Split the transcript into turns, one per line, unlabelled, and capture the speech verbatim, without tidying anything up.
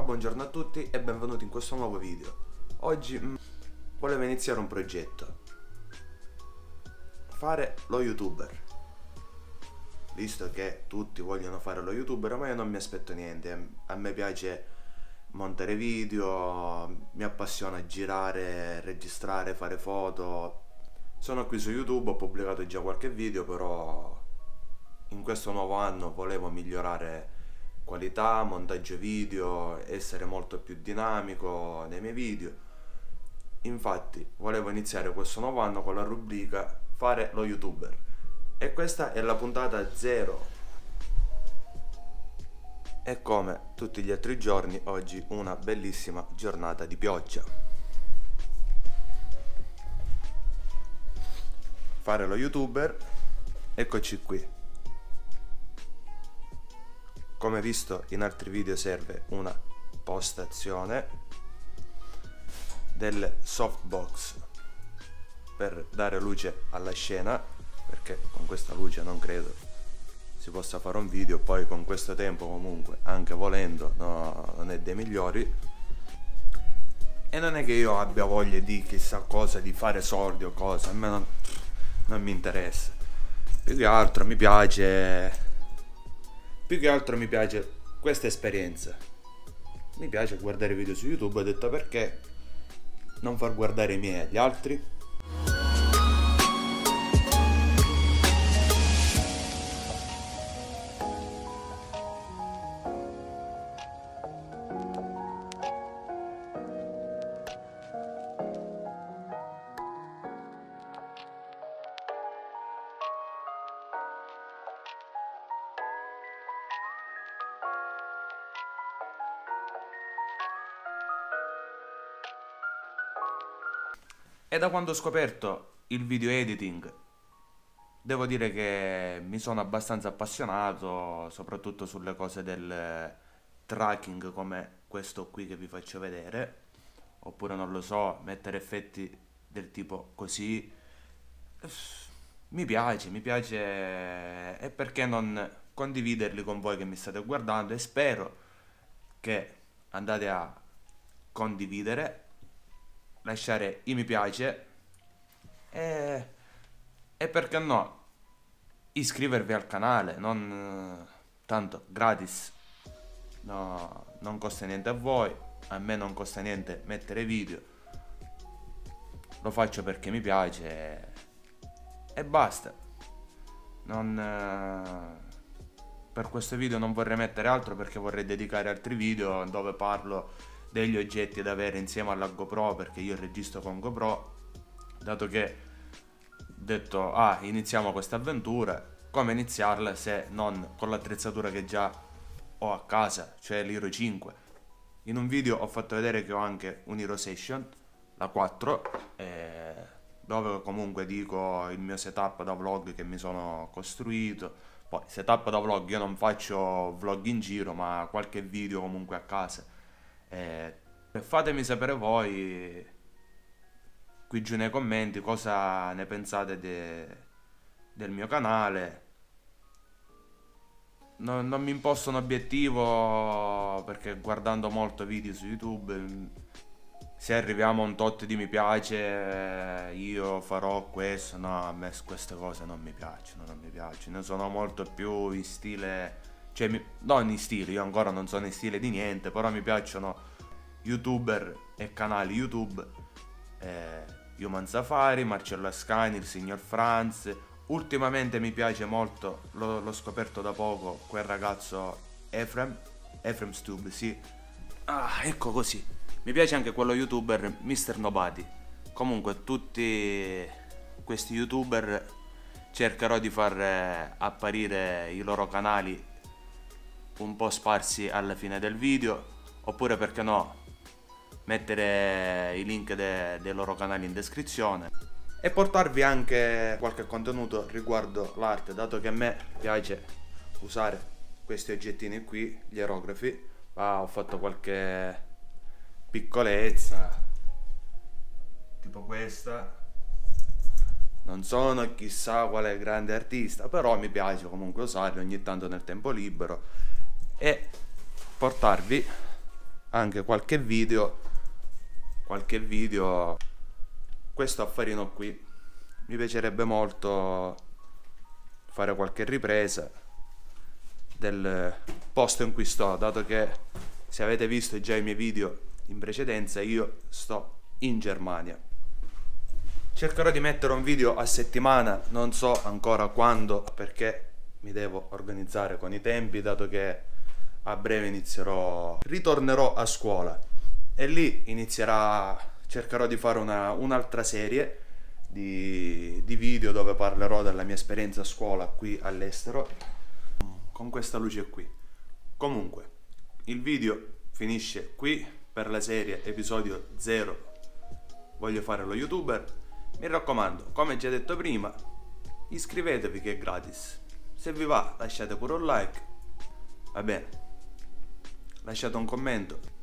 buongiorno a tutti e benvenuti in questo nuovo video. Oggi mh, volevo iniziare un progetto. Fare lo youtuber. Visto che tutti vogliono fare lo youtuber, ma io non mi aspetto niente. A me piace montare video, mi appassiona girare, registrare, fare foto. Sono qui su YouTube, ho pubblicato già qualche video, però in questo nuovo anno volevo migliorare qualità, montaggio video, essere molto più dinamico nei miei video. Infatti volevo iniziare questo nuovo anno con la rubrica Fare lo youtuber e questa è la puntata zero. E come tutti gli altri giorni, oggi una bellissima giornata di pioggia. Fare lo youtuber, eccoci qui. Come visto in altri video serve una postazione, delle softbox per dare luce alla scena, perché con questa luce non credo si possa fare un video, poi con questo tempo comunque anche volendo no, non è dei migliori. E non è che io abbia voglia di chissà cosa, di fare soldi o cosa, a me non, non mi interessa. Più che altro mi piace Più che altro mi piace questa esperienza. Mi piace guardare video su YouTube, ho detto perché non far guardare i miei agli altri. E da quando ho scoperto il video editing, devo dire che mi sono abbastanza appassionato, soprattutto sulle cose del tracking come questo qui che vi faccio vedere, oppure non lo so, mettere effetti del tipo così. Mi piace, mi piace, e perché non condividerli con voi che mi state guardando, e spero che andate a condividere, lasciare i mi piace e, e perché no iscrivervi al canale, non tanto gratis, no, non costa niente a voi, a me non costa niente mettere video, lo faccio perché mi piace e, e basta. Non per questo video non vorrei mettere altro, perché vorrei dedicare altri video dove parlo degli oggetti da avere insieme alla GoPro, perché io registro con GoPro, dato che ho detto ah iniziamo questa avventura, come iniziarla se non con l'attrezzatura che già ho a casa, cioè l'Hero cinque. In un video ho fatto vedere che ho anche un Hero Session, la quattro, eh, dove comunque dico il mio setup da vlog che mi sono costruito. Poi setup da vlog, io non faccio vlog in giro, ma qualche video comunque a casa. Eh, fatemi sapere voi qui giù nei commenti cosa ne pensate de, del mio canale. No, non mi imposto un obiettivo, perché guardando molto video su YouTube, se arriviamo a un tot di mi piace io farò questo. No, a me queste cose non mi piacciono, non mi piacciono. Ne sono molto più in stile, cioè mi, non in stile, io ancora non sono in stile di niente, però mi piacciono youtuber e canali YouTube, eh, Human Safari, Marcello Ascani, il signor Franz. Ultimamente mi piace molto, l'ho, l'ho scoperto da poco, quel ragazzo Efrem, Efremstube, sì. Ah, ecco così. Mi piace anche quello youtuber mister Nobody. Comunque tutti questi youtuber cercherò di far apparire i loro canali un po' sparsi alla fine del video, oppure perché no mettere i link de- dei loro canali in descrizione e portarvi anche qualche contenuto riguardo l'arte, dato che a me piace usare questi oggettini qui, gli aerografi. Ah, ho fatto qualche piccolezza tipo questa. Non sono chissà quale grande artista, però mi piace comunque usarli ogni tanto nel tempo libero e portarvi anche qualche video, qualche video, questo affarino qui. Mi piacerebbe molto fare qualche ripresa del posto in cui sto, dato che se avete visto già i miei video in precedenza io sto in Germania. Cercherò di mettere un video a settimana, non so ancora quando, perché mi devo organizzare con i tempi, dato che a breve inizierò, ritornerò a scuola e lì inizierà, cercherò di fare una, un'altra serie di, di video dove parlerò della mia esperienza a scuola qui all'estero, con questa luce qui. Comunque, il video finisce qui per la serie episodio zero, voglio fare lo youtuber. Mi raccomando, come già detto prima, iscrivetevi che è gratis. Se vi va lasciate pure un like, va bene, lasciate un commento